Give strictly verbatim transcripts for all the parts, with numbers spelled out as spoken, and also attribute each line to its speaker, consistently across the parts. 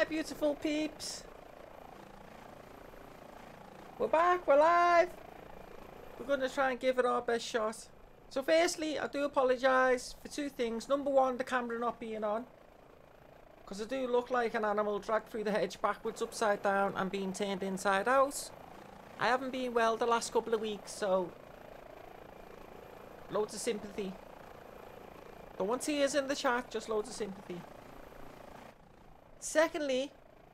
Speaker 1: Hi, beautiful peeps. We're back, we're live. We're going to try and give it our best shot. So firstly, I do apologise for two things. Number one, the camera not being on. Because I do look like an animal dragged through the hedge backwards, upside down, and being turned inside out. I haven't been well the last couple of weeks, so loads of sympathy. Don't want tears in the chat, just loads of sympathy. Secondly,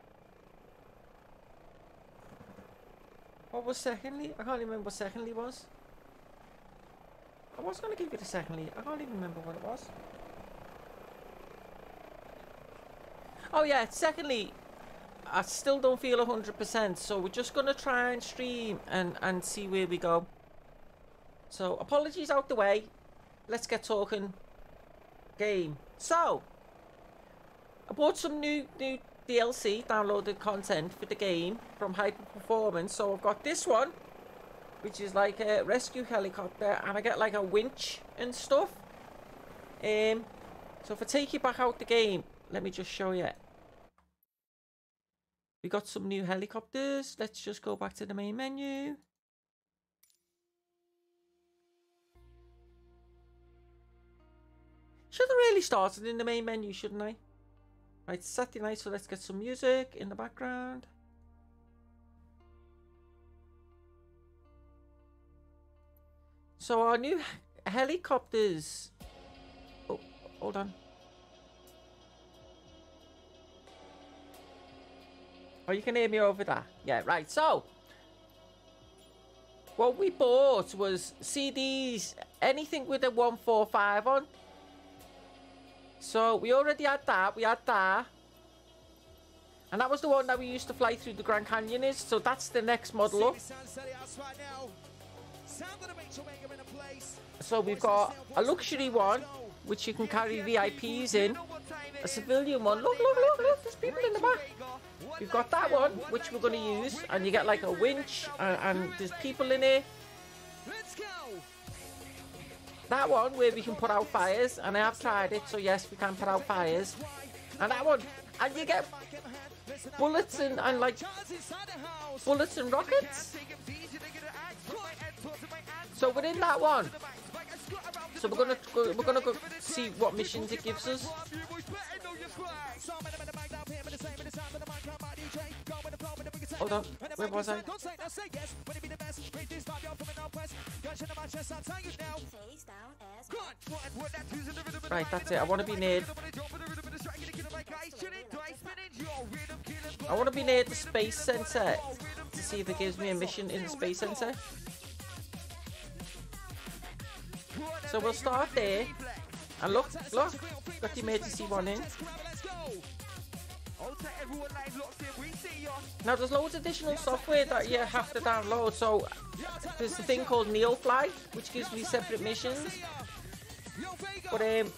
Speaker 1: what was secondly? I can't remember what secondly was. I was going to give you the secondly. I can't even remember what it was. Oh yeah, secondly, I still don't feel one hundred percent, so we're just going to try and stream and, and see where we go. So, apologies out the way. Let's get talking game. So, I bought some new new D L C, downloaded content for the game from Hyper Performance. So I've got this one, which is like a rescue helicopter, and I get like a winch and stuff. Um, so if I take you back out the game, let me just show you. We got some new helicopters. Let's just go back to the main menu. Should have really started in the main menu, shouldn't I? Right, it's Saturday night, so let's get some music in the background. So our new helicopters. Oh, hold on. Oh, you can hear me over there. Yeah, right. So what we bought was C Ds, anything with a one four five on. So we already had that, we had that. And that was the one that we used to fly through the Grand Canyon is, so that's the next model up. So we've got a luxury one, which you can carry V I Ps in. A civilian one, look, look, look, look, there's people in the back. We've got that one, which we're going to use, and you get like a winch, and, and there's people in it. That one where we can put out fires, and I have tried it, so yes, we can put out fires. And that one, and you get bullets and, and like bullets and rockets. So we're in that one. So we're gonna go, we're gonna go see what missions it gives us. Hold on, where was I? Right, that's it. I want to be near. I want to be near the space center to see if it gives me a mission in the space center. So we'll start there. And look, look, got the emergency one in. Now there's loads of additional software that you have to download. So there's a thing called Neofly, which gives me separate missions. But um,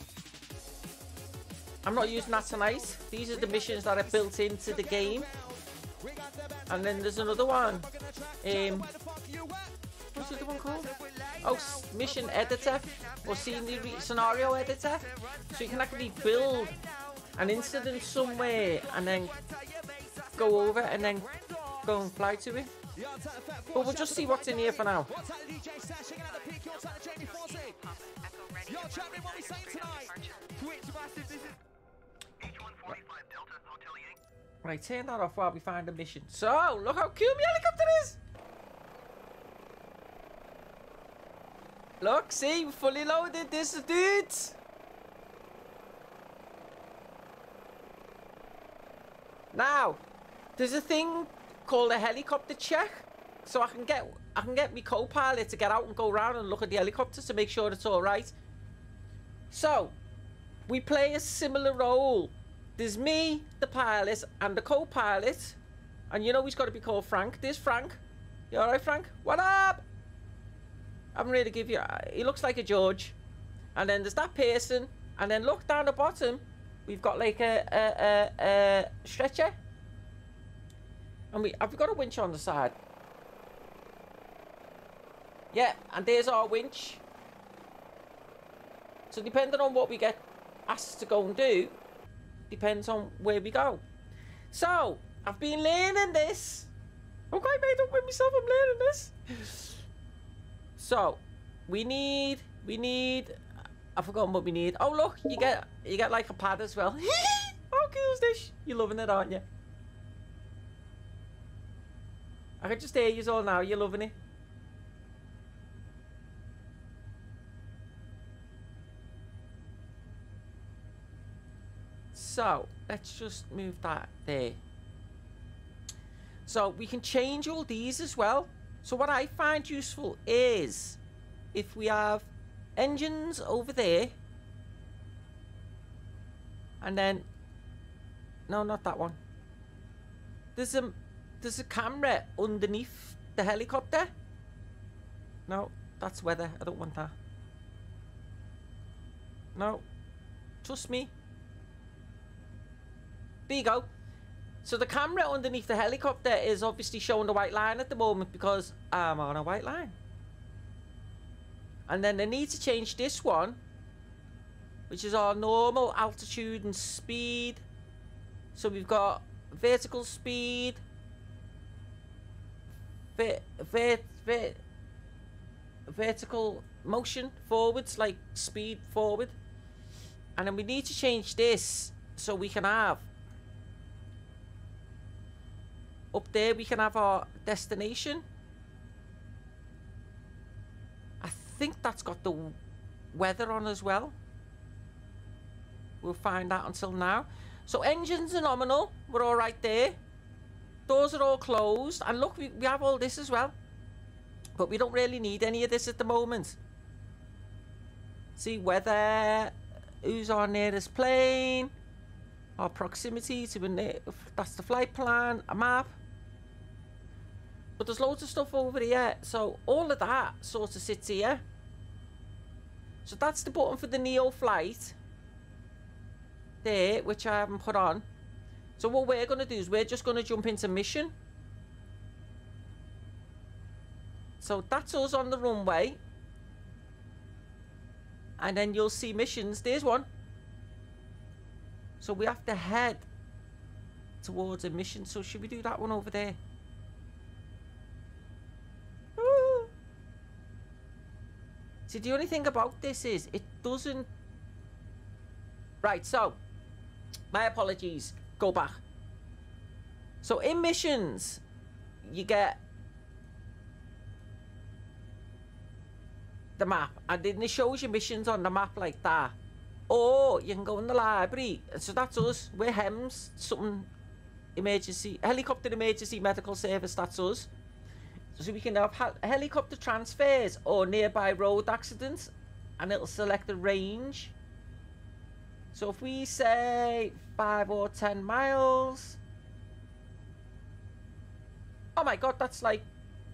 Speaker 1: I'm not using that tonight. These are the missions that are built into the game. And then there's another one. Um, what's the other one called? Oh, mission editor or scenery scenario editor. So you can actually build an incident somewhere and then go over and then go and fly to it. But we'll just see what's in here for now. Right, turn that off while we find a mission. So, look how cool my helicopter is! Look, see, fully loaded, this is dudes! Now, there's a thing called a helicopter check, so I can get I can get my co-pilot to get out and go around and look at the helicopter to make sure it's all right. So, we play a similar role. There's me, the pilot, and the co-pilot, and you know he's got to be called Frank. There's Frank. You all right, Frank? What up? I'm ready to give you. He looks like a George, and then there's that person, and then look down the bottom. We've got like a, a, a, a stretcher. And we have we got a winch on the side. Yeah, and there's our winch. So depending on what we get asked to go and do, depends on where we go. So, I've been learning this. I'm quite made up with myself, I'm learning this. So, we need, we need, I've forgotten what we need. Oh look, you get, you get like a pad as well. How cool is this? You're loving it, aren't you? I can just hear you all now, you're loving it. So, let's just move that there. So, we can change all these as well. So, what I find useful is if we have engines over there. And then, no, not that one. There's a, there's a camera underneath the helicopter. No, that's weather. I don't want that. No, trust me. There you go. So the camera underneath the helicopter is obviously showing the white line at the moment because I'm on a white line. And then I need to change this one, which is our normal altitude and speed. So we've got vertical speed, ver ver ver vertical motion forwards, like speed forward. And then we need to change this so we can have up there, we can have our destination. I think that's got the weather on as well. We'll find out until now. So engines are nominal. We're all right there. Doors are all closed. And look, we, we have all this as well. But we don't really need any of this at the moment. See, weather. Who's our nearest plane. Our proximity to a... That's the flight plan. A map. But there's loads of stuff over here. So all of that sort of sits here. So that's the button for the Neo flight. There, which I haven't put on. So what we're going to do is we're just going to jump into mission. So that's us on the runway. And then you'll see missions. There's one. So we have to head towards a mission. So should we do that one over there? Ooh. See, the only thing about this is it doesn't... Right, so... My apologies. Go back. So in missions, you get the map. And then it shows you missions on the map like that. Or you can go in the library. So that's us. We're HEMS. Something emergency. Helicopter emergency medical service. That's us. So we can have hel helicopter transfers or nearby road accidents. And it'll select the range. So if we say five or ten miles. Oh my god, that's like...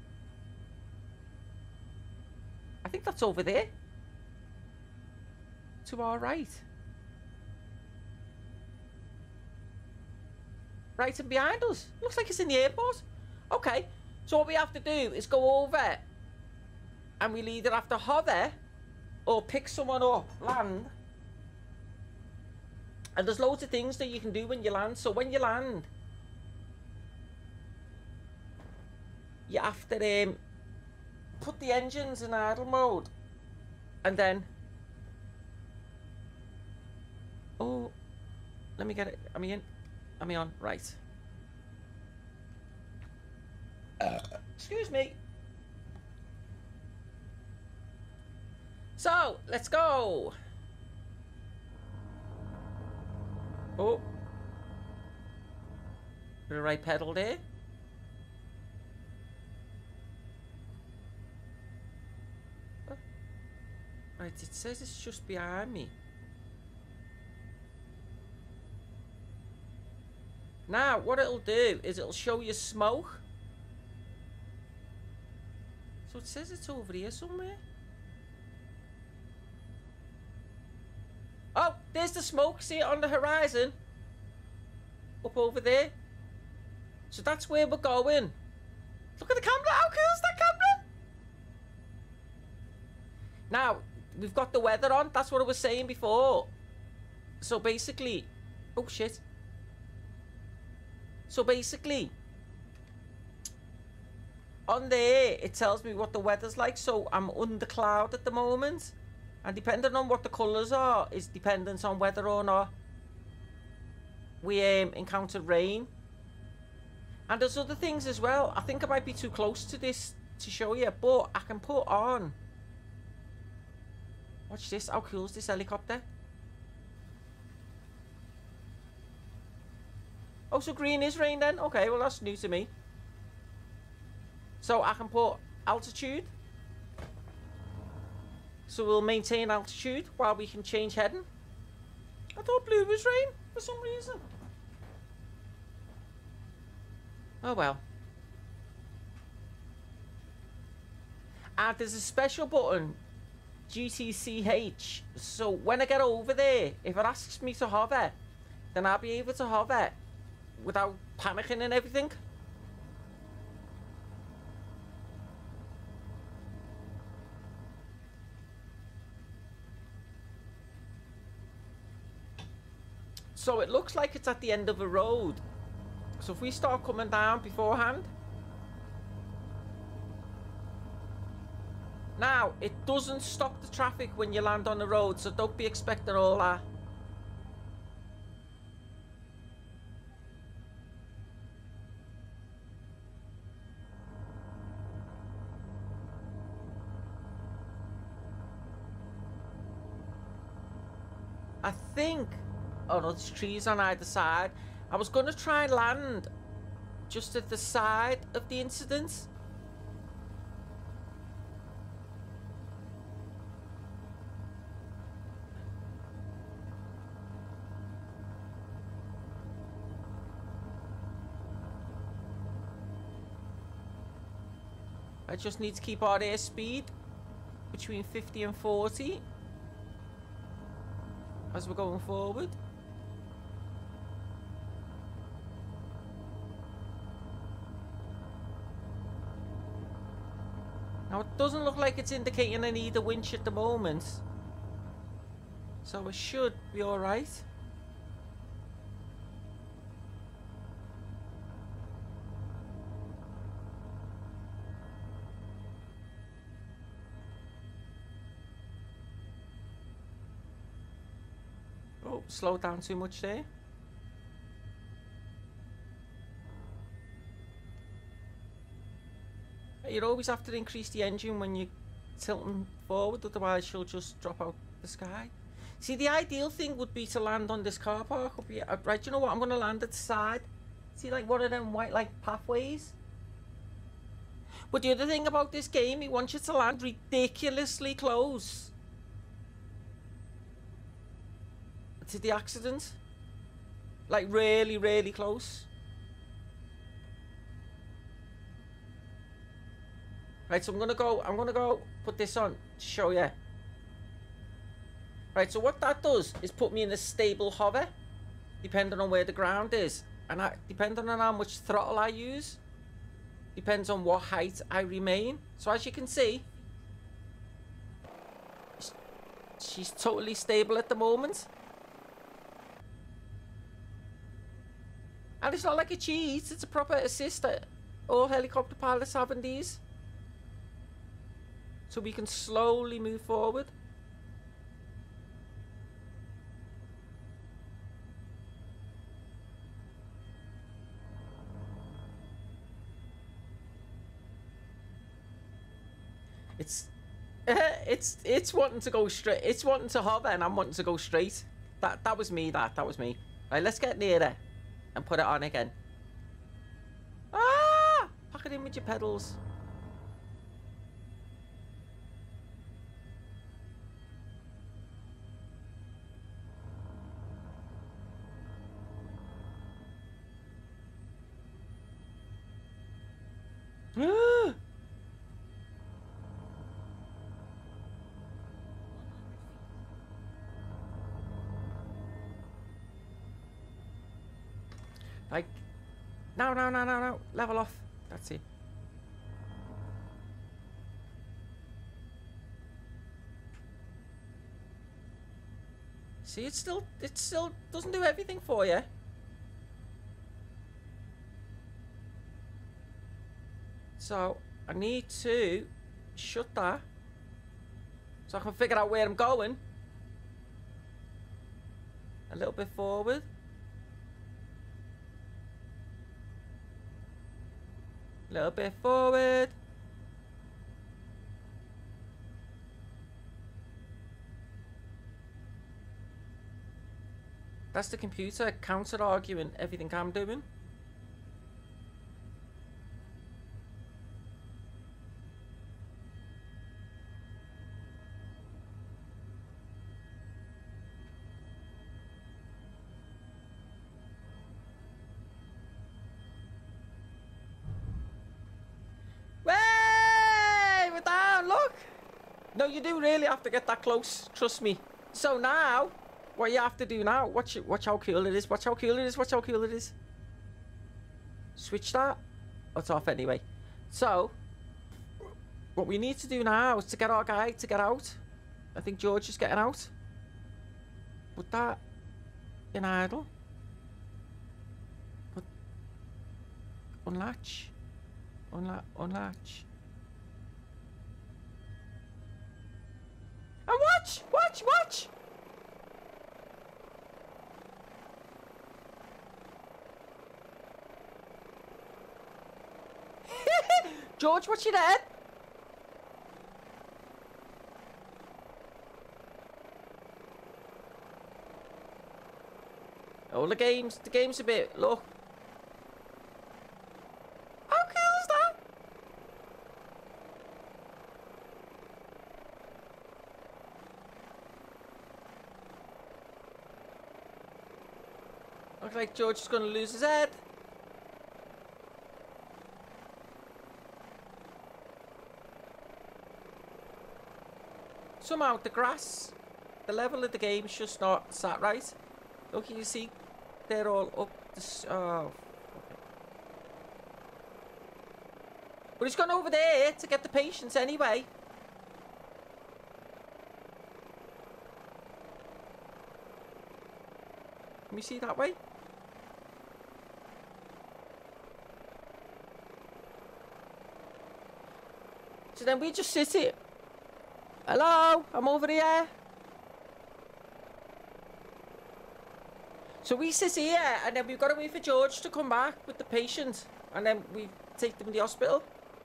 Speaker 1: I think that's over there. To our right. Right and behind us. Looks like it's in the airport. Okay. So what we have to do is go over. And we'll either have to hover or pick someone up, land. And there's loads of things that you can do when you land. So when you land, you have to um, put the engines in idle mode. And then... Oh, let me get it. Am I in? Am I on? Right. Uh, excuse me. So, let's go. Oh. Put the right pedal there. Oh. Right, it says it's just behind me. Now, what it'll do is it'll show you smoke. So it says it's over here somewhere. Oh, there's the smoke. See it on the horizon? Up over there. So that's where we're going. Look at the camera. How cool is that camera? Now, we've got the weather on. That's what I was saying before. So basically... Oh, shit. So basically, on there, it tells me what the weather's like. So I'm under cloud at the moment. And depending on what the colours are, is dependent on whether or not we um, encounter rain. And there's other things as well. I think I might be too close to this to show you, but I can put on. Watch this. How cool is this helicopter? Oh, so green is rain then? Okay, well that's new to me. So I can put altitude. So we'll maintain altitude while we can change heading. I thought blue was rain for some reason. Oh well. And there's a special button, G T C H. So when I get over there, if it asks me to hover, then I'll be able to hover without panicking and everything. So it looks like it's at the end of a road. So if we start coming down beforehand. Now, it doesn't stop the traffic when you land on the road, so don't be expecting all that. I think... Oh no, there's trees on either side. I was going to try and land just at the side of the incident. I just need to keep our airspeed between fifty and forty as we're going forward. Now, it doesn't look like it's indicating any either winch at the moment. So it should be alright. Oh, slow down too much there. You always have to increase the engine when you're tilting forward, otherwise she'll just drop out the sky. See, the ideal thing would be to land on this car park up here. Right, you know what? I'm going to land at the side. See, like one of them white, like, pathways. But the other thing about this game, it wants you to land ridiculously close to the accident. Like, really, really close. Right, so I'm gonna go, I'm gonna go put this on to show you. Right, so what that does is put me in a stable hover, depending on where the ground is. And I, depending on how much throttle I use, depends on what height I remain. So as you can see, she's totally stable at the moment. And it's not like a cheat, it's a proper assist that all helicopter pilots have in these. So we can slowly move forward. It's, uh, it's, it's wanting to go straight. It's wanting to hover, and I'm wanting to go straight. That, that was me. That, that was me. Right, let's get nearer and put it on again. Ah! Pack it in with your pedals. Like, no, no, no, no, no, level off. That's it. See, it still, it still doesn't do everything for you. So I need to shut that so I can figure out where I'm going. A little bit forward. A little bit forward. That's the computer counter-arguing everything I'm doing. Way! We're down, look! No, you do really have to get that close, trust me. So now, what you have to do now, watch it, watch how cool it is, watch how cool it is, watch how cool it is. Switch that. Oh, it's off anyway. So, what we need to do now is to get our guy to get out. I think George is getting out. Put that in idle. Put, unlatch. Unla unlatch. And watch! Watch! Watch! George, watch your head! Oh, the game's, the game's a bit, look. How cool is that? Looks like George is going to lose his head. Somehow the grass, the level of the game is just not sat right. Look, you see, they're all up this. Oh, okay. But he's gone over there to get the patients anyway. Can we see that way? So then we just sit here. Hello, I'm over here. So we sit here and then we've got to wait for George to come back with the patient and then we take them to the hospital.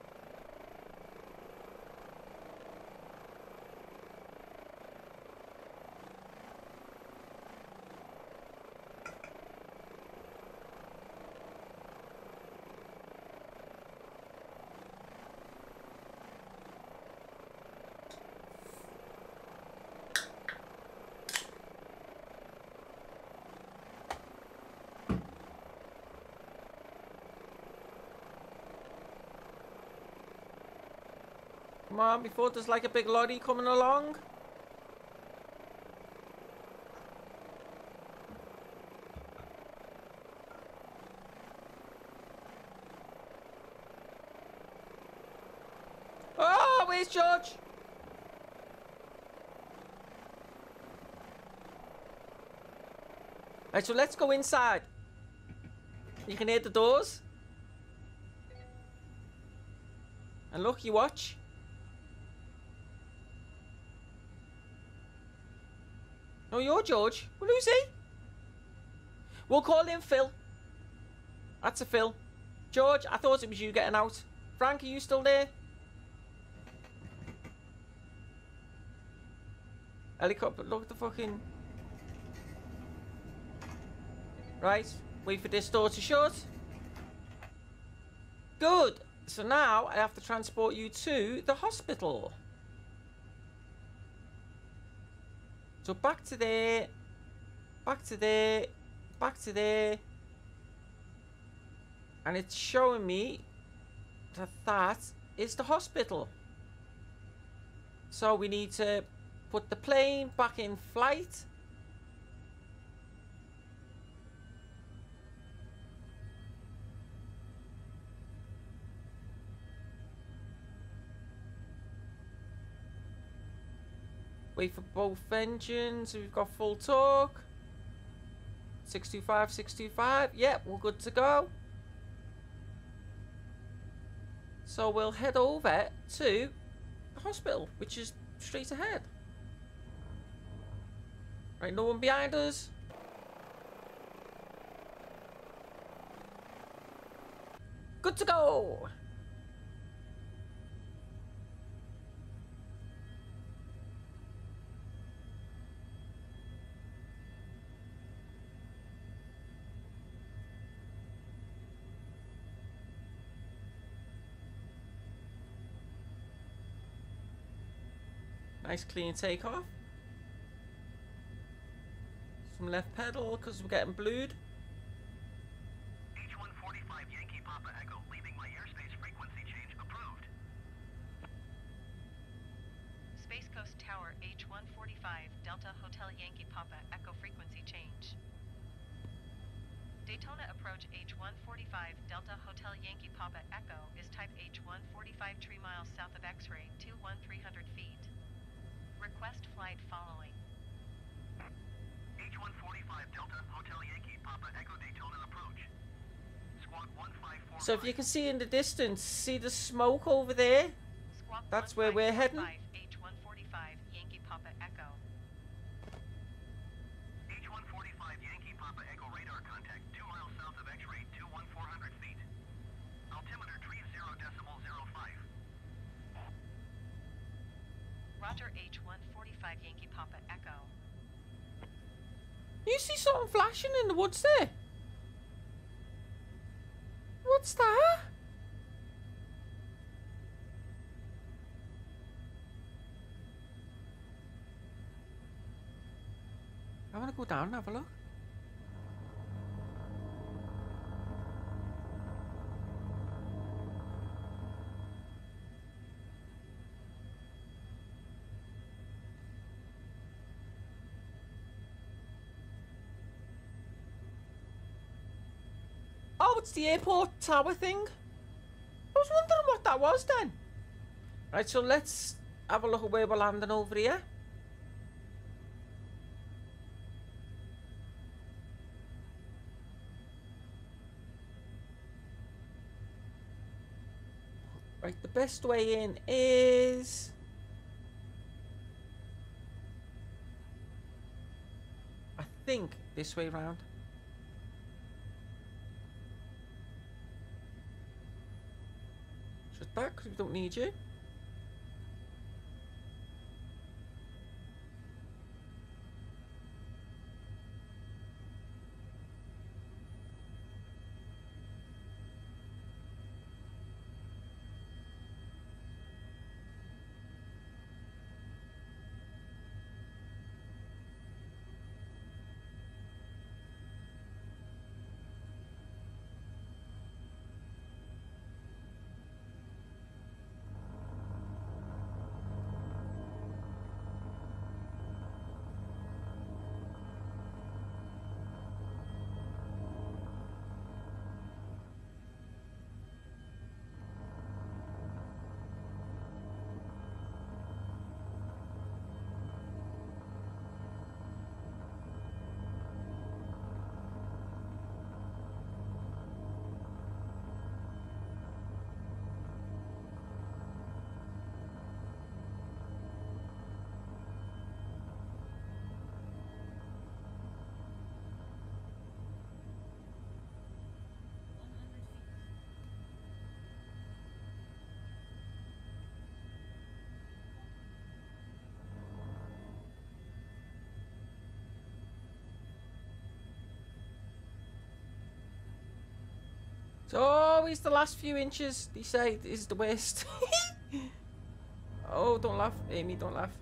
Speaker 1: Come on, before there's like a big lorry coming along. Oh, where's George? Right, so let's go inside. You can hear the doors. And look, you watch. Oh, you're George. Well, who's he? We'll call him Phil. That's a Phil. George, I thought it was you getting out. Frank, are you still there? Helicopter, look at the fucking... Right, wait for this door to shut. Good. So now I have to transport you to the hospital. So back to there, back to there, back to there. And it's showing me that that is the hospital. So we need to put the plane back in flight. Wait for both engines. We've got full torque. six two five, six two five. Yep, we're good to go. So we'll head over to the hospital, which is straight ahead. Right, no one behind us. Good to go. Nice clean takeoff. Some left pedal because we're getting blued.
Speaker 2: H one forty-five Yankee Papa Echo leaving my airspace frequency change approved.
Speaker 3: Space Coast Tower H one forty-five Delta Hotel Yankee Papa Echo frequency change. Daytona approach H one forty-five Delta Hotel Yankee Papa Echo is type H one forty-five three miles south of X-ray two one three hundred feet. Request flight following.
Speaker 2: H one forty-five Delta Hotel Yankee Papa Echo Daytona approach. Squawk one five four.
Speaker 1: So if you can see in the distance, see the smoke over there?
Speaker 3: Squawk
Speaker 1: That's where we're heading.
Speaker 3: H one forty-five Yankee Papa Echo.
Speaker 2: H one forty-five Yankee Papa Echo radar contact two miles south of X-ray two one four hundred feet. Altimeter three zero decimal zero five.
Speaker 3: Roger H one forty-five Yankee Papa Echo.
Speaker 1: You see something flashing in the woods there? What's that? I want to go down and have a look. Oh, it's the airport tower thing. I was wondering what that was then. Right, so let's have a look at where we're landing over here. Right, the best way in is... I think this way round. Just back, because we don't need you. It's always the last few inches, they say, is the worst. Oh, don't laugh, Amy, don't laugh.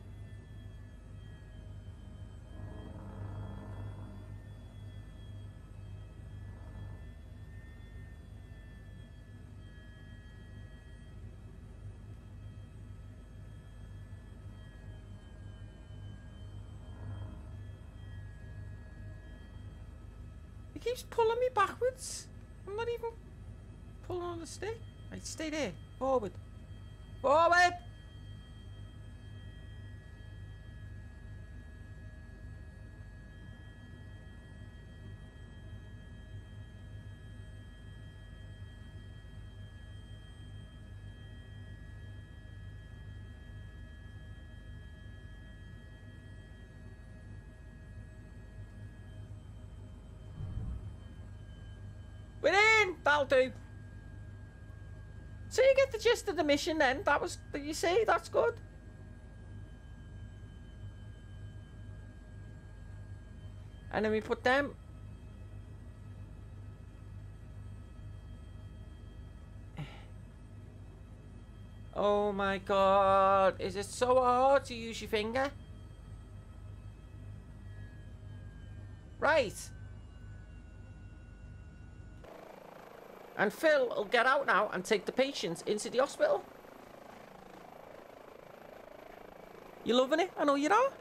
Speaker 1: He keeps pulling me backwards. I'm not even pulling on the stick. Right, stay there. Forward. Forward! That'll do. So you get the gist of the mission then. That was, you see, that's good. And then we put them. Oh my god. Is it so hard to use your finger? Right. And Phil will get out now and take the patients into the hospital. You loving it? I know you are.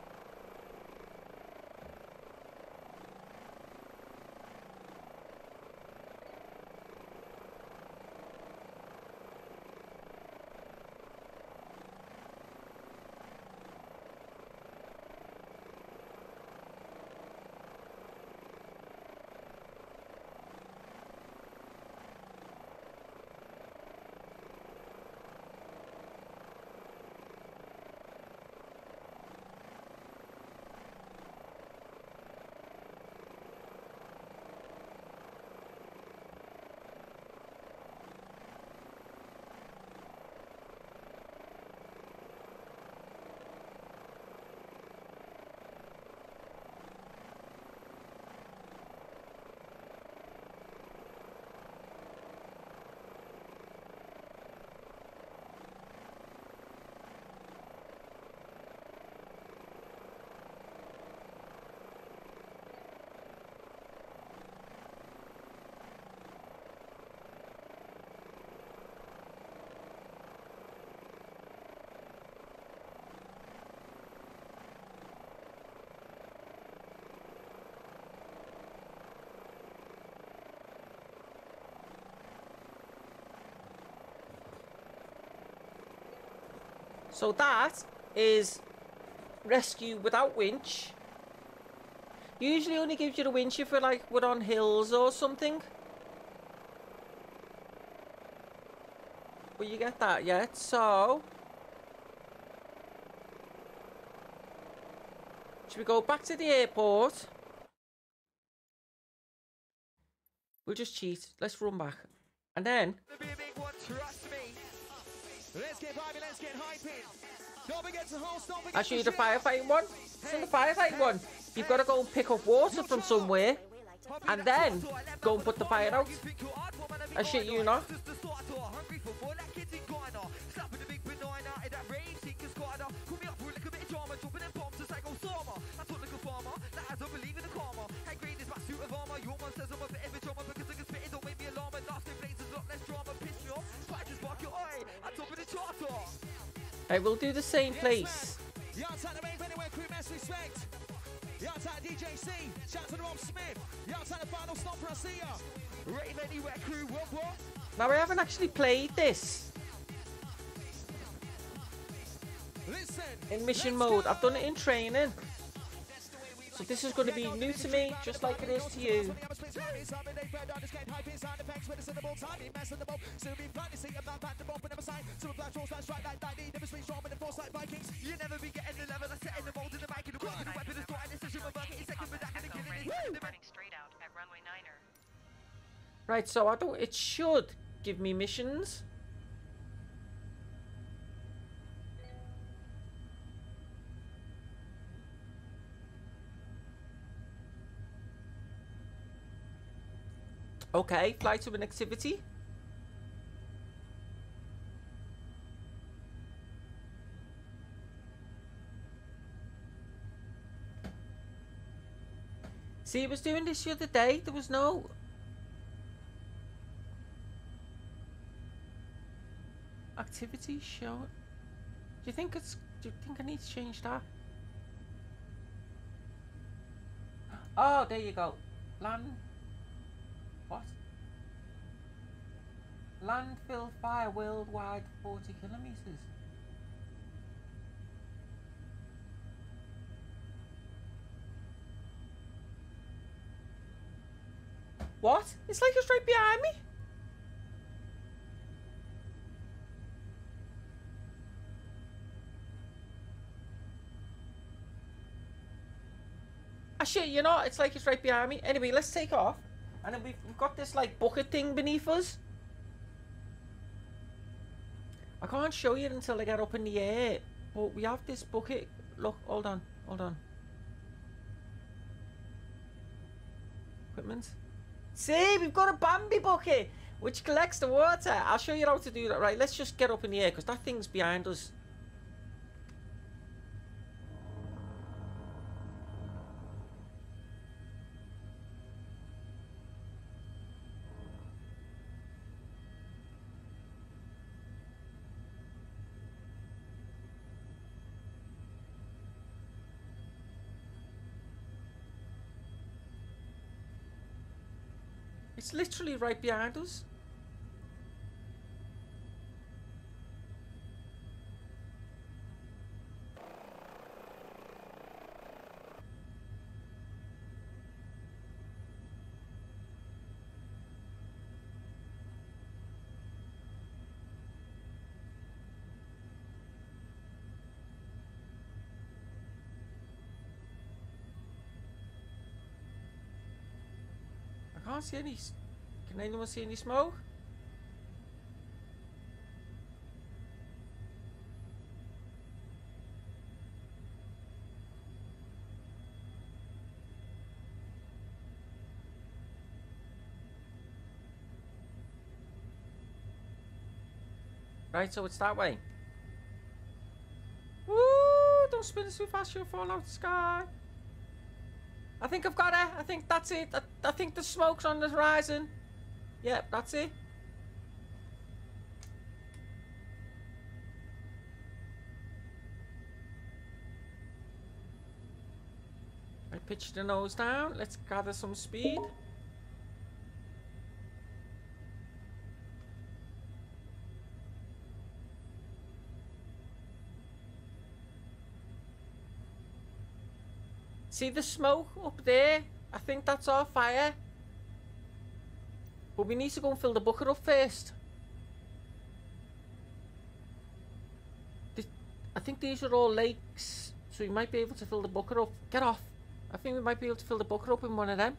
Speaker 1: So that is rescue without winch. Usually only gives you the winch if we're like we're on hills or something. But you get that yet? So should we go back to the airport? We'll just cheat. Let's run back. And then
Speaker 4: let's get vibing, let's get hyping. Don't forget to host, don't forget
Speaker 1: I'll show you the firefighting one. So the firefighting one, you've got to go and pick up water from somewhere and then go and put the fire out. I shit you not. I will do the same place. Now I haven't actually played this in mission mode. I've done it in training. So this is going to be new to me, just like it is to you. Right, so I don't. It should give me missions. Okay, fly to an activity. See, I was doing this the other day. There was no activity show. Do you think it's? Do you think I need to change that? Oh, there you go. Land. What? Landfill fire worldwide forty kilometers. What? It's like it's right behind me. Ah shit, you know, it's like it's right behind me. Anyway, let's take off. And then we've, we've got this like bucket thing beneath us. I can't show you until I get up in the air, but we have this bucket. Look, hold on, hold on. Equipment. See, we've got a Bambi bucket which collects the water. I'll show you how to do that. Right, let's just get up in the air because that thing's behind us. It's literally right behind us. I can't see any. Can anyone see any smoke? Right, so it's that way. Woo! Don't spin it too fast, you'll fall out the sky. I think I've got it. I think that's it. I, I think the smoke's on the horizon. Yep, that's it. I pitch the nose down. Let's gather some speed. See the smoke up there? I think that's our fire. But we need to go and fill the bucket up first. This, I think these are all lakes, so you might be able to fill the bucket up. Get off. I think we might be able to fill the bucket up in one of them.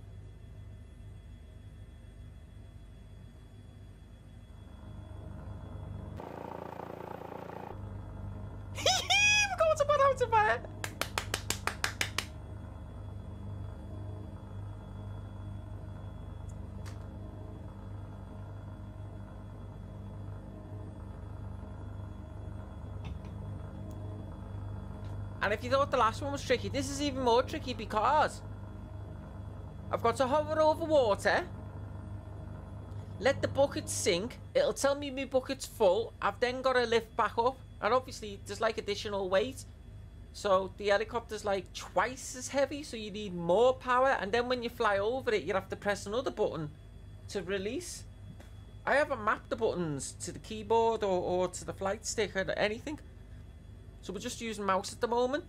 Speaker 1: We're going to put out a fire. And if you thought the last one was tricky, this is even more tricky because I've got to hover over water, let the bucket sink, it'll tell me my bucket's full, I've then got to lift back up, and obviously there's like additional weight, so the helicopter's like twice as heavy, so you need more power, and then when you fly over it you have to press another button to release. I haven't mapped the buttons to the keyboard or, or to the flight stick or anything. So we're just using mouse at the moment.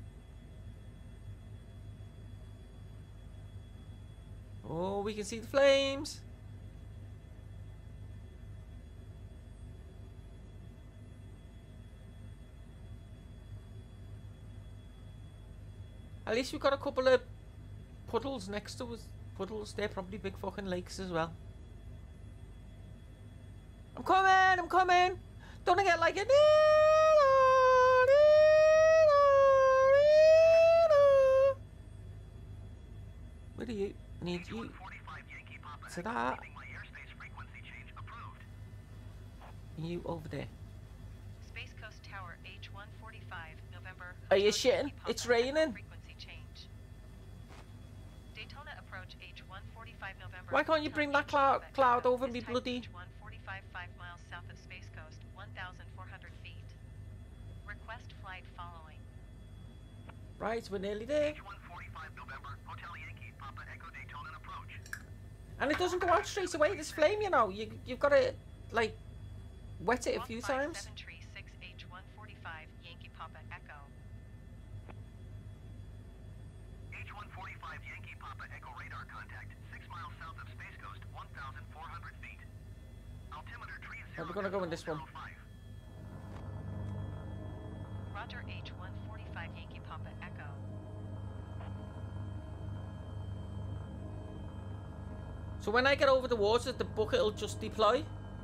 Speaker 1: Oh, we can see the flames. At least we've got a couple of puddles next to us. Puddles, they're probably big fucking lakes as well. I'm coming, I'm coming. Don't I get like a... Where do you need you? So that. You over there.
Speaker 3: Space Coast Tower H one forty-five, November.
Speaker 1: Are you shitting? It's raining.
Speaker 3: Frequency change. Daytona approach H one forty-five, November.
Speaker 1: Why can't you bring that cloud cloud over me, bloody?
Speaker 3: H one forty-five, five miles south of Space Coast, one thousand four hundred feet. Request flight following.
Speaker 1: Right, we're nearly there.
Speaker 2: H one forty-five, November, Hotel Yankee, Papa Echo Daytona approach.
Speaker 1: And it doesn't go out straight away. This flame, you know, you you've got to like wet it a few times.
Speaker 3: six H one forty-five, Yankee Papa Echo.
Speaker 2: H one forty-five, Yankee Papa Echo radar contact, six miles south of Space Coast, one thousand four hundred feet. Altimeter tree
Speaker 1: Right, we're gonna go in this one.
Speaker 3: Roger, H one forty-five, Yankee Papa Echo.
Speaker 1: So when I get over the water, the bucket will just deploy.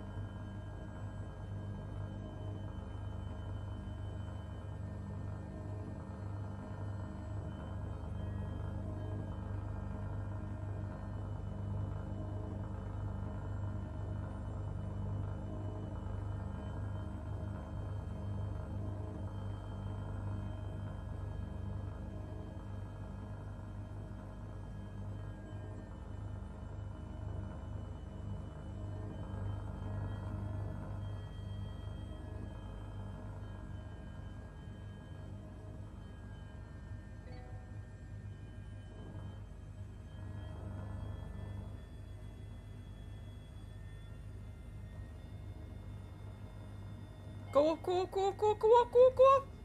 Speaker 1: Go up, go up, go up, go up, go up, go up, go up.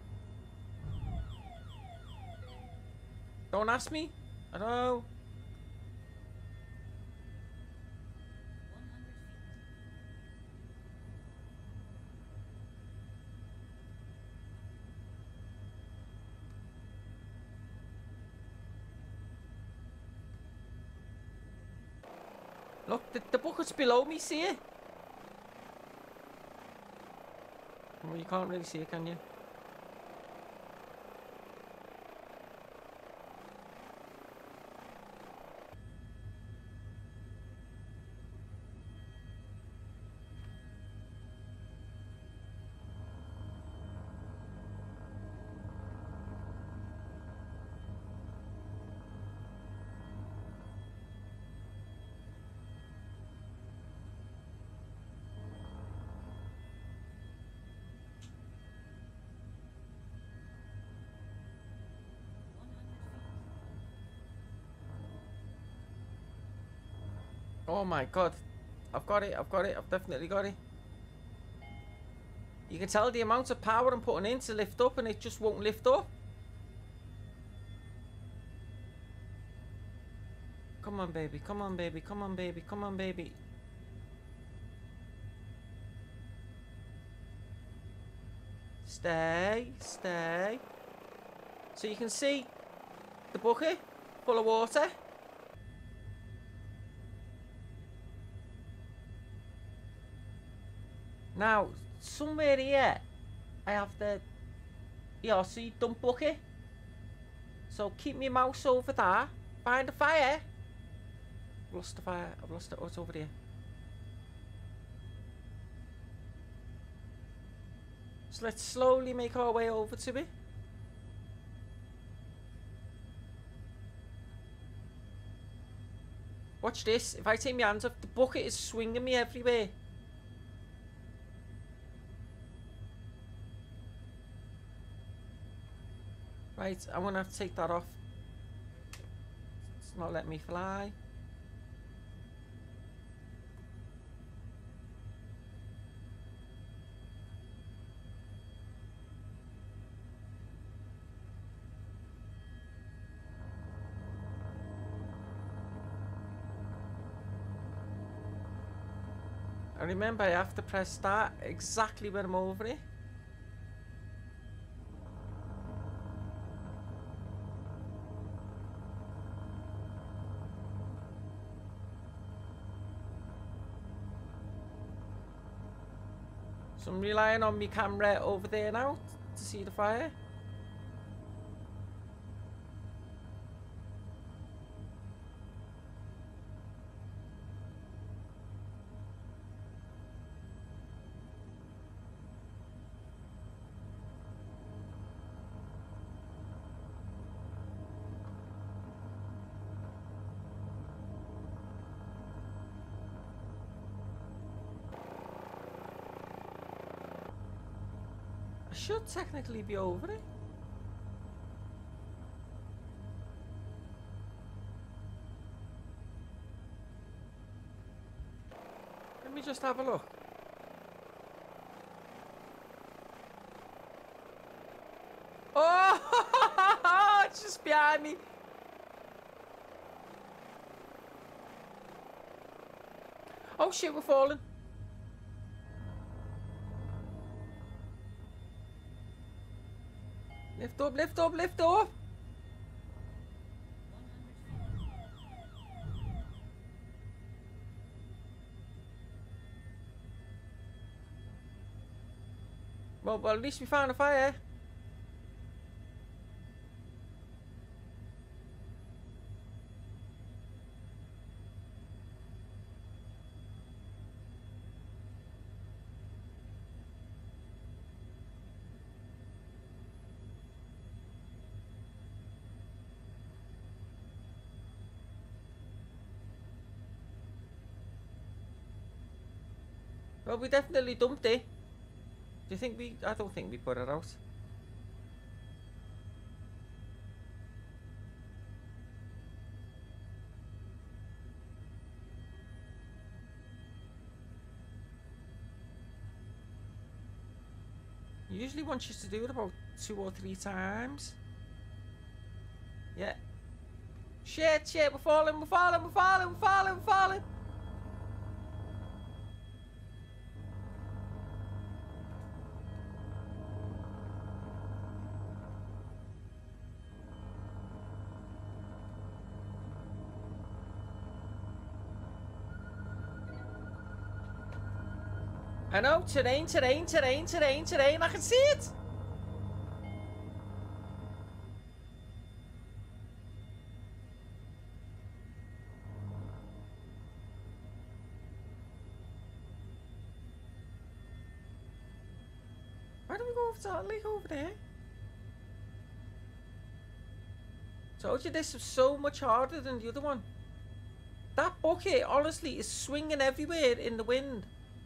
Speaker 1: Don't ask me. I don't know. Look, the, the bucket's below me, see it? Well, you can't really see it, can you? Oh my god. I've got it, I've got it, I've definitely got it. You can tell the amount of power I'm putting in to lift up and it just won't lift up. Come on, baby, come on, baby, come on, baby, come on, baby. Stay, stay. So you can see the bucket full of water. Now, somewhere here, I have the, yeah, see, dump bucket. So keep my mouse over there, behind the fire. I've lost the fire, I've lost it, oh, it's over there. So let's slowly make our way over to it. Watch this, if I take my hands off, the bucket is swinging me everywhere. Right, I'm gonna have to take that off. It's not letting me fly. And remember, I have to press start exactly when I'm over it. So I'm relying on my camera over there now to see the fire. I should technically be over it. Let me just have a look. Oh, it's just behind me. Oh shit, we're falling. Lift up, lift up, lift up. Well, well, at least we found a fire. Well, we definitely dumped it. Do you think we... I don't think we put it out. Usually want you to do it about two or three times. Yeah. Shit, shit, we're falling, we're falling, we're falling, we're falling, we're falling. I know, terrain, terrain, terrain, terrain, terrain, I can see it! Why don't we go over to that lake over there? Told you this was so much harder than the other one. That bucket, honestly, is swinging everywhere in the wind.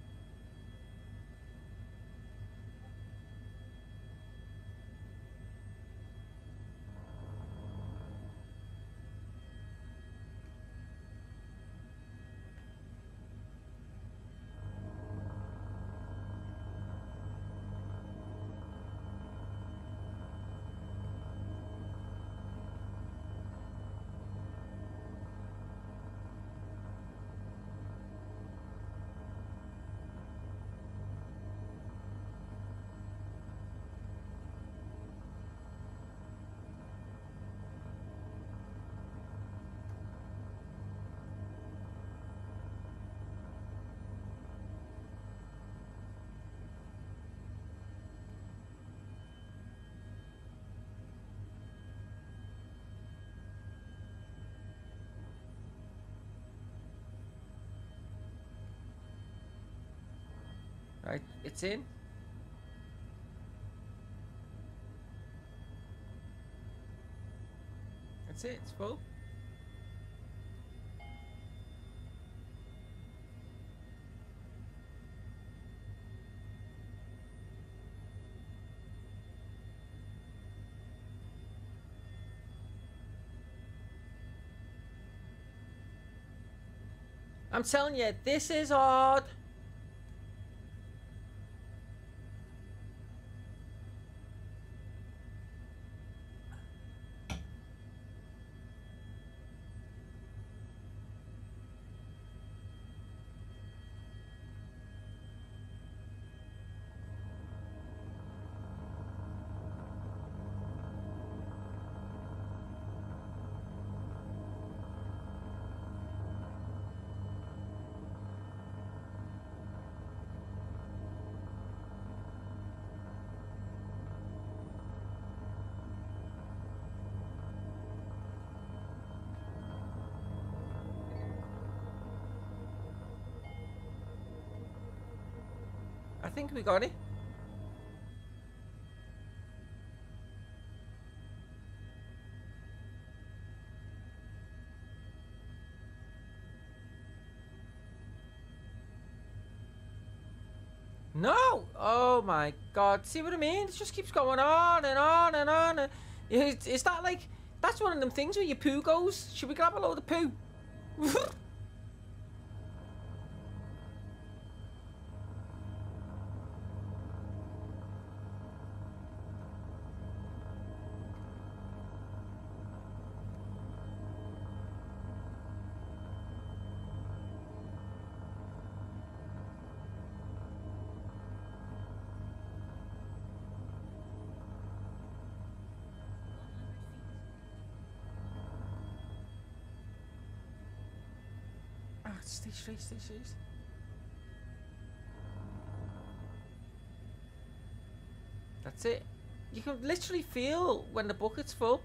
Speaker 1: Right, it's in. That's it, it's full. I'm telling you, this is hard. I think we got it. No! Oh my god. See what I mean? It just keeps going on and on and on. And is, is that like... That's one of them things where your poo goes. Should we grab a load of poo? Stay straight, stay straight. That's it. You can literally feel when the bucket's full.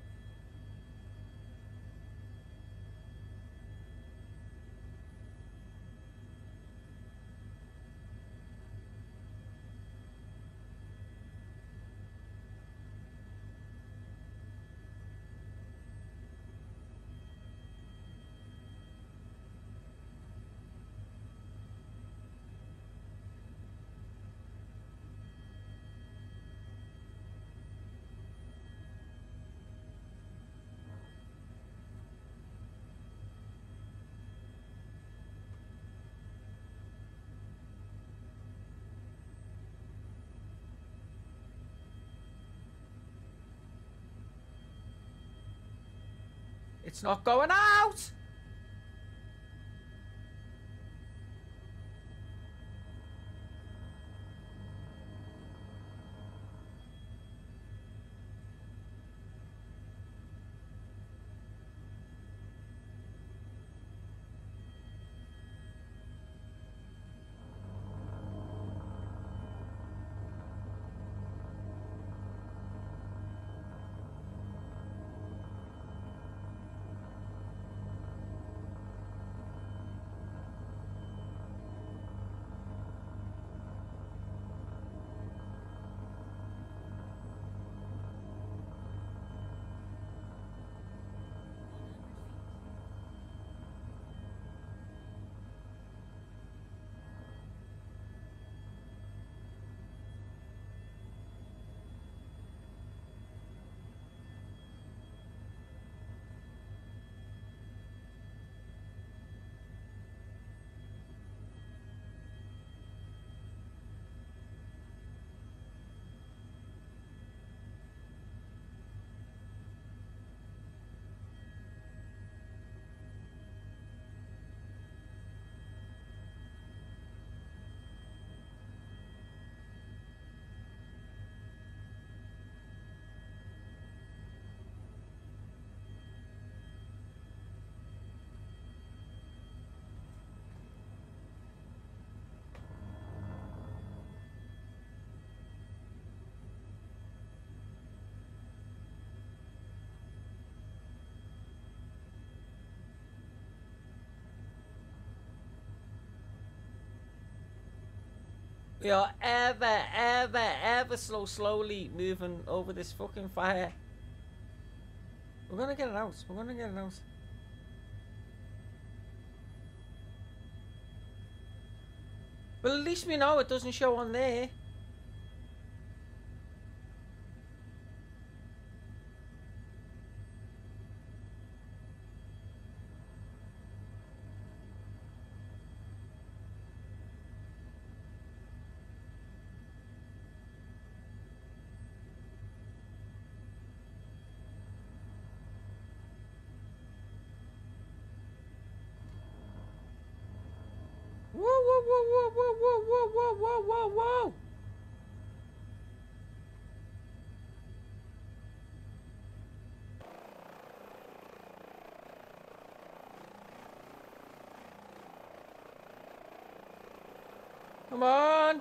Speaker 1: It's not going out! We are ever, ever, ever so slowly moving over this fucking fire. We're gonna get it out. We're gonna get it out. Well, at least we know it doesn't show on there. Whoa, whoa, whoa, whoa, whoa, whoa, whoa, whoa, whoa, whoa, whoa. Come on.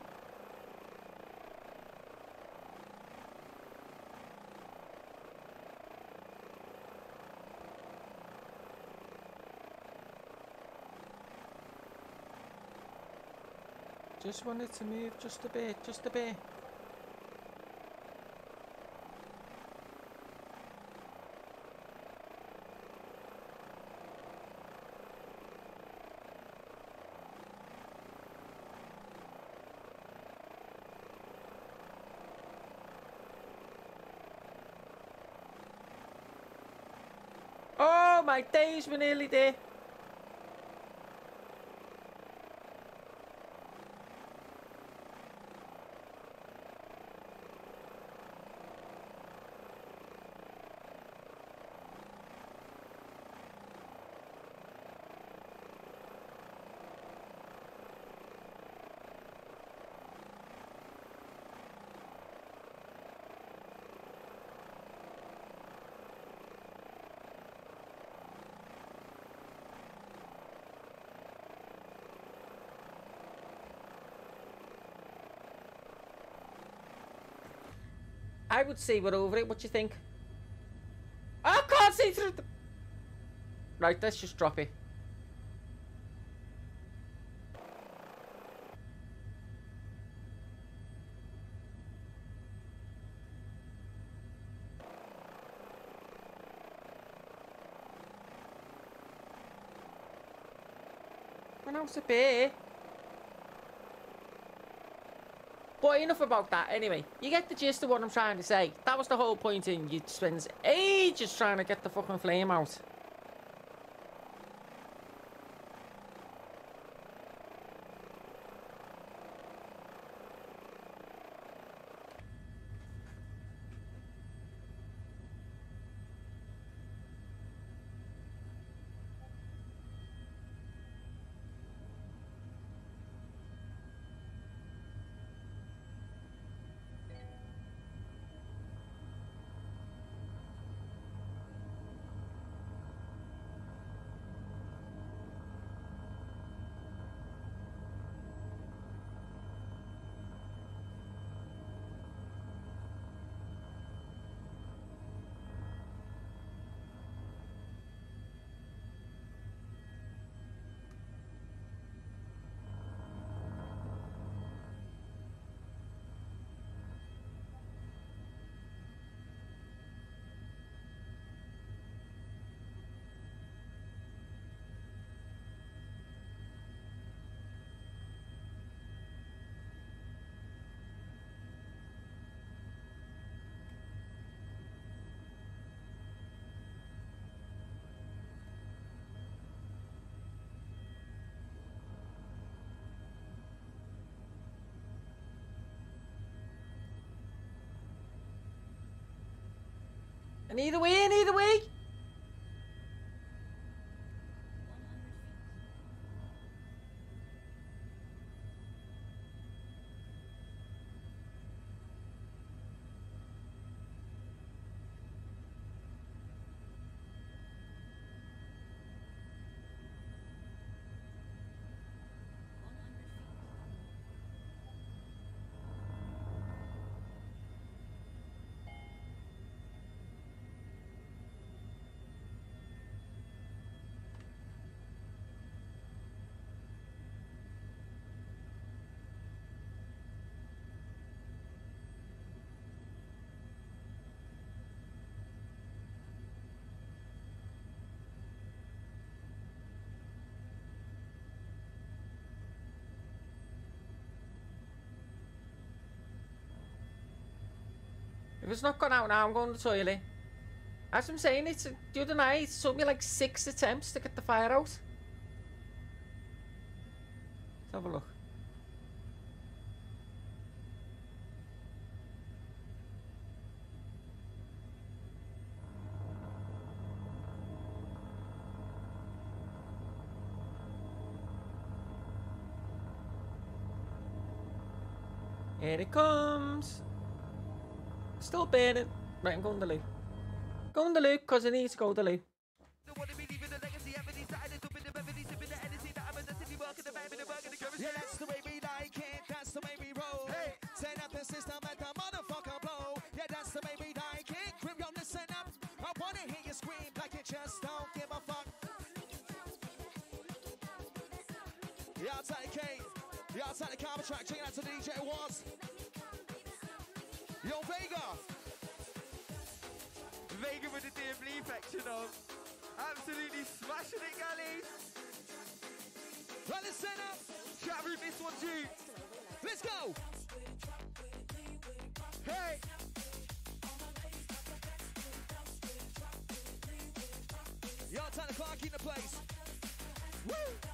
Speaker 1: Just wanted to move just a bit, just a bit. Oh my days, we're nearly there. I would say we're over it. What do you think? I can't see through the... Right, let's just drop it. When I was a bear. But enough about that. Anyway, you get the gist of what I'm trying to say. That was the whole point in you spend ages trying to get the fucking flame out. And either way, and either way. If it's not gone out now, I'm going to the toilet. As I'm saying, it's the other night, it took me like six attempts to get the fire out. Let's have a look. Here it comes. Still burning. Right, I'm going to the loo. Going to the loo because I need to go to the loo.
Speaker 4: Yeah, that's the way we like it, that's the way we roll. Hey, set up the system at the motherfucker blow. Yeah, that's the way we like it. Grip your listen up. I wanna hear you scream like you just don't give a fuck. Yeah, outside the cave. Yeah, outside the camera track. Check out to D J was. Yo, Vega.
Speaker 5: Vega with the D M B effect, you know. Absolutely smashing it, Gally.
Speaker 4: Well, listen up.
Speaker 5: Chat room, this one too.
Speaker 4: Let's go.
Speaker 5: Hey.
Speaker 4: Yo, time to clock in the place. Woo.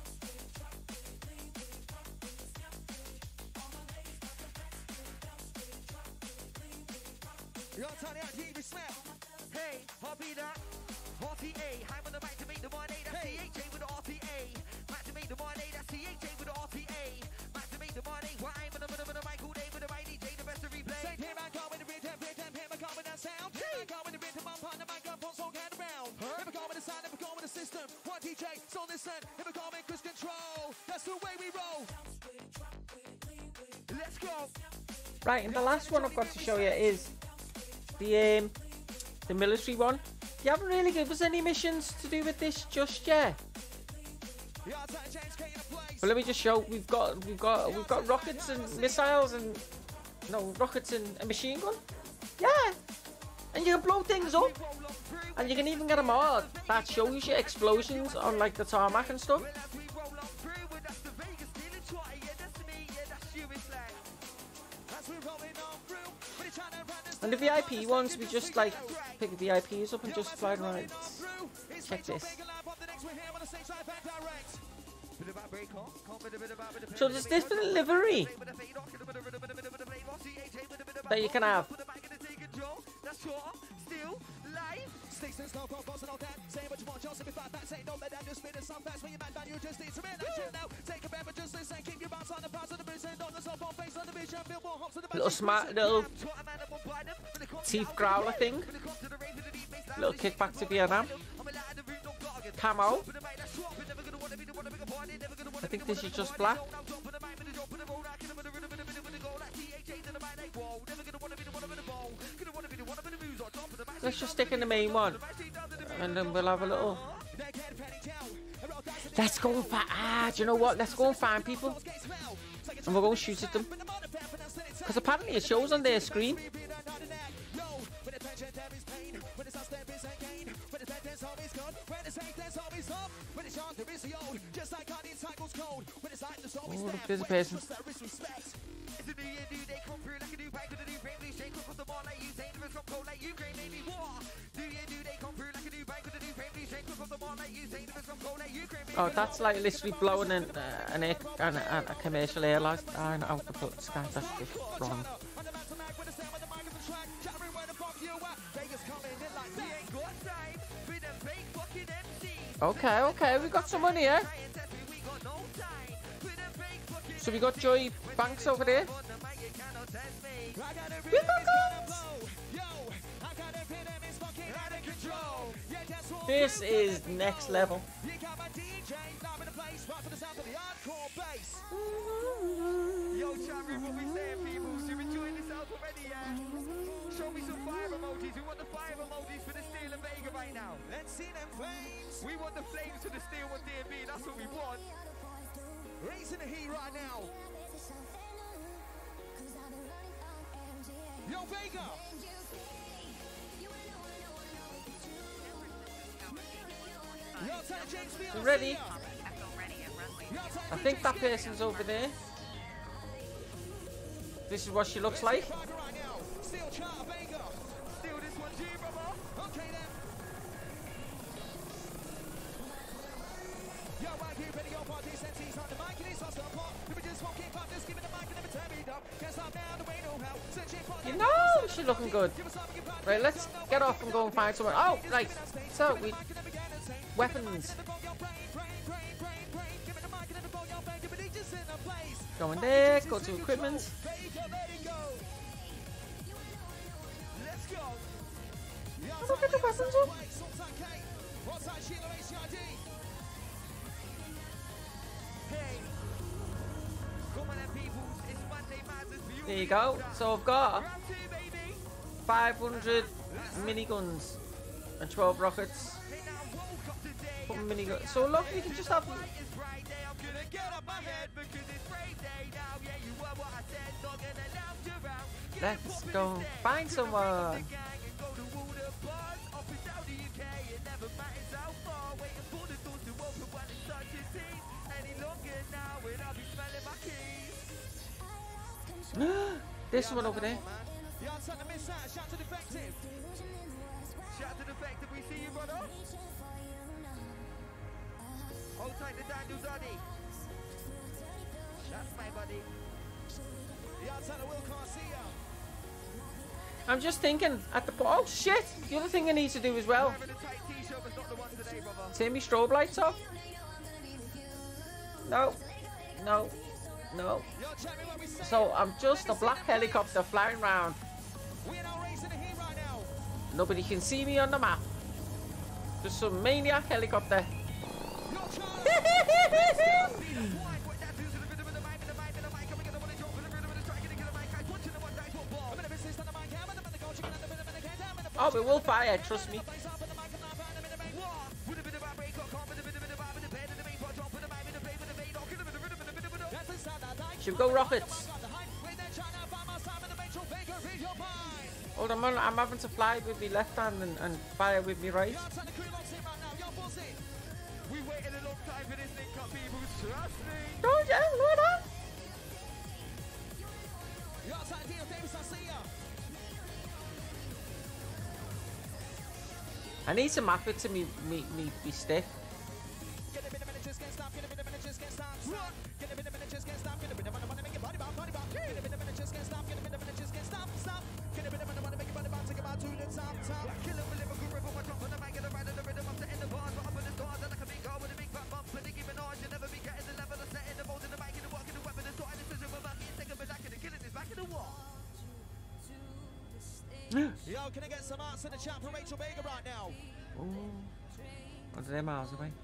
Speaker 4: Yo, Tony, I keep it snap.
Speaker 5: Hey, I'll be that. R T A, I'm on the mic to make the money. That's
Speaker 4: Hey.
Speaker 5: C H A with the R T A. Mic to make the money. That's C H A with the R T A. Mic to make the money. Why I'm on the middle of the mic all day with the right D J, the best to replay.
Speaker 4: Say, here I go with the rhythm, rhythm, here I go with that sound. Here I go with the rhythm, I'm on the microphone, so get around. Here I go with the sound, here I go with the system. One D J, so listen, here I go with Chris Control. That's the way we roll.
Speaker 5: Let's go.
Speaker 1: Right, and the last one I've got to show you is the um, the military one. You haven't really given us any missions to do with this just yet. But let me just show. We've got we've got we've got rockets and missiles and no rockets and a machine gun. Yeah, and you can blow things up, and you can even get a mod that shows you explosions on like the tarmac and stuff. And the V I P ones, we just like pick the V I Ps up and just fly around. Check this. So there's different livery that you can have. Little smart little teeth growler thing. Little kickback to Vietnam. Camo. I think this is just black. Let's just stick in the main one, and then we'll have a little. Let's go and find. Ah, do you know what? Let's go and find people, and we'll go and shoot at them. Because apparently it shows on their screen. Oh, look, there's a person. Oh, that's like literally blowing an, uh, an, air, an, an a commercial airline out the sky. That's just wrong. Okay, okay, we got some money here. So we got Joy Banks over there. We got guns. This is next level.
Speaker 5: Yo, chat room, what we saying, people? You enjoying yourself already, yeah? Show me some fire emojis. We want the fire emojis for the Steel and Vega right now. Let's see them flames. We want the flames for the Steel and D and B. That's what we want. Raising the heat right now. Yo, Vega.
Speaker 1: You ready? I think that person's over there. This is what she looks like. You know she's looking good. Right, let's get off and go and find someone. Oh, right. So we weapons. Go in there, go to equipment. Look at the weapons up. There you go. So I've got five hundred miniguns and twelve rockets. Put minigun. So look, you can just have. Let's go find someone. This one over there.
Speaker 5: Shout to defective. Shout to defective. We see you, brother. Hold tight to Daniel Zoddy. That's my buddy. The outside of Will can't see ya.
Speaker 1: I'm just thinking at the po- oh shit! The other thing I need to do as well. Turn me strobe lights off. No, no, no. So I'm just a black helicopter flying around. Nobody can see me on the map. Just some maniac helicopter. Oh, it will fire, trust me. Should we go rockets? Hold on, man, I'm having to fly with my left hand and, and fire with my right.
Speaker 5: We waited a long time for this link up, people. Trust me.
Speaker 1: Don't you? What up? I need to map it to me, me, me, me stick.
Speaker 4: Yo, can I get some answers in the chat for Rachel Vega right now?
Speaker 1: Ooh. What are they miles away?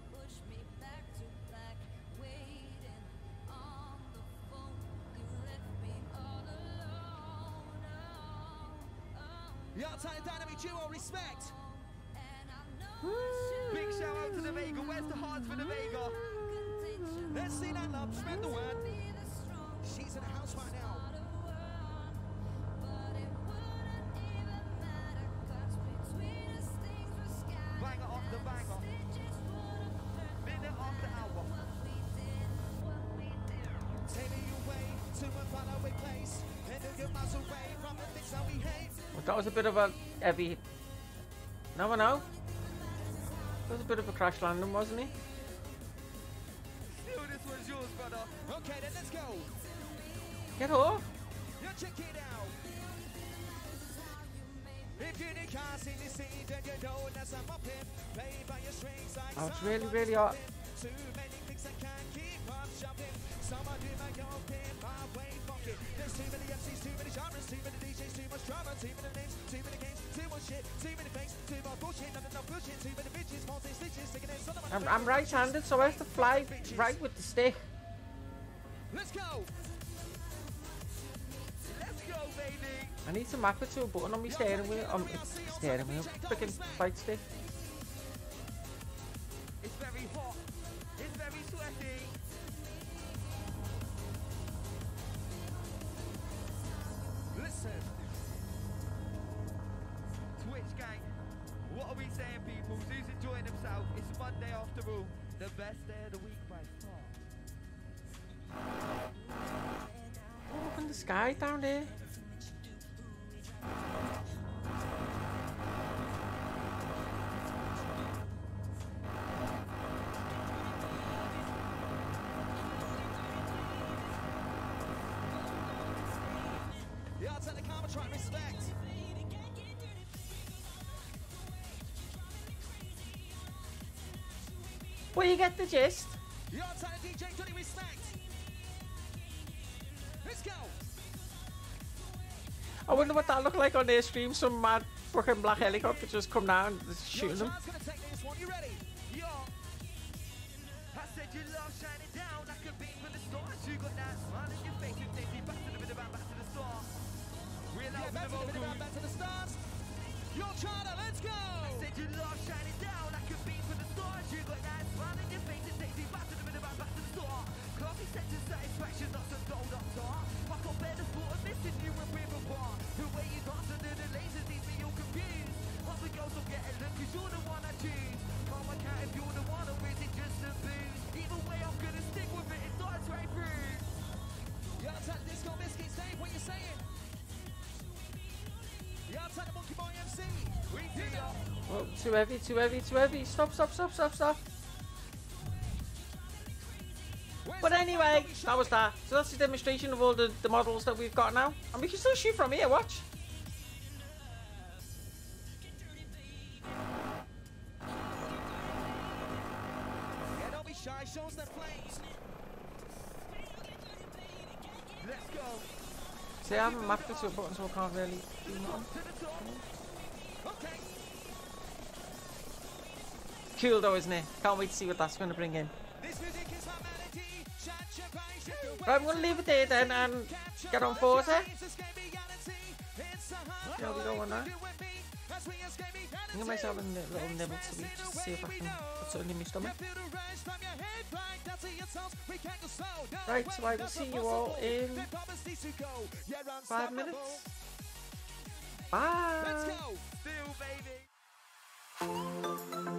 Speaker 4: Yo, Tiny Dynamic Duo, respect.
Speaker 5: Big shout out to the Vega. Where's the hearts for the Vega?
Speaker 4: Let's see that love, spread the word. She's in the house right now.
Speaker 5: Banger off the banger. Minute after hour.
Speaker 4: Take me away to a faraway place. And you get miles away from the things that we hate.
Speaker 1: Well, that was a bit of a heavy. No, no. That was a bit of a crash landing, wasn't it?
Speaker 5: Still, this one's yours, brother.
Speaker 4: Okay, then let's go.
Speaker 1: Get off.
Speaker 4: Yo, check it out. If you can't see the scene, then you know that's a muppet. Played by your strings like
Speaker 1: Oh, it's really, really hot.
Speaker 4: too many things I can't keep up jumping. Some I do my own thing, my way funky. There's too many M Cs, too many genres, too many D Js, too much drama, too many names, too many games, too much shit, too many fakes, too much bullshit, not enough bullshit, too many bitches, false stitches, taking in some of my
Speaker 1: I'm, I'm right-handed, so I have to fly right with the stick.
Speaker 4: Let's go.
Speaker 5: Let's go, baby.
Speaker 1: I need to map it to a button on my steering wheel. On my steering wheel. Freaking flight stick.
Speaker 5: It's very hot. It's very sweaty.
Speaker 4: Listen.
Speaker 5: Twitch gang. What are we saying, people? Who's enjoying themselves? It's Monday after all. The best day of the week by far.
Speaker 1: Oh, look in the sky down there.
Speaker 4: Yeah, I'll take the camera, try and respect.
Speaker 1: Well, you get the gist.
Speaker 4: Yeah, I'll take the D J, Johnny, respect. Let's go.
Speaker 1: I wonder what that looked like on their stream. Some mad fucking black helicopter just come down and just
Speaker 4: Yo,
Speaker 1: shooting them.
Speaker 4: Charles gonna take this one. You ready?
Speaker 5: Yo. I said your love shining down like a beam from the stars. You got that smile in your face. You take me back to the bit about back to the stars. We're
Speaker 4: Yeah,
Speaker 5: out
Speaker 4: back
Speaker 5: for
Speaker 4: to
Speaker 5: the
Speaker 4: the
Speaker 5: vocal.
Speaker 4: minute, back to the stars. Yo, Charlie, let's go.
Speaker 5: I said your love shining down like a beam from the stars. You got that smile in your face. It takes me back to the bit about back to the stars. Coffee sense of satisfaction, not some gold up star. I can't bear the thought of missing you a river bar. The way you dance under the lasers leaves me all confused. Other girls don't get a look cause you're the one I choose. Can't work out if you're the one or is it just a booze. Either way I'm gonna stick with it, it darts right through.
Speaker 4: Yo, I'll take the Disco Biscuits, Dave, what you saying? Yo, I'll take the Monkey Boy M C.
Speaker 5: We do ya.
Speaker 1: Oh, too heavy, too heavy, too heavy. Stop, stop, stop, stop, stop.
Speaker 4: Where's
Speaker 1: But
Speaker 4: that
Speaker 1: anyway,
Speaker 4: Monkey
Speaker 1: that was that. So that's a demonstration of all the, the models that we've got now. And we can still shoot from here, watch.
Speaker 4: Yeah, don't be shy, show us the flames.
Speaker 5: Let's go.
Speaker 1: See, I haven't mapped it to a button, so I can't really do nothing.
Speaker 5: To the top.
Speaker 4: Okay.
Speaker 1: Cool though, isn't it? Can't wait to see what that's going to bring in.
Speaker 4: This music is my melody. Shut your face, shut your
Speaker 1: Right, I'm going to leave it there then and get on Forza.
Speaker 4: It's escape reality. It's a hard
Speaker 1: Yeah, we go on now.
Speaker 4: road. You with me?
Speaker 1: I'm gonna myself a little nibble to eat, just to see if I can put something in my stomach. Right, so I will see you all in five minutes. Bye!
Speaker 5: Let's go! Still, baby!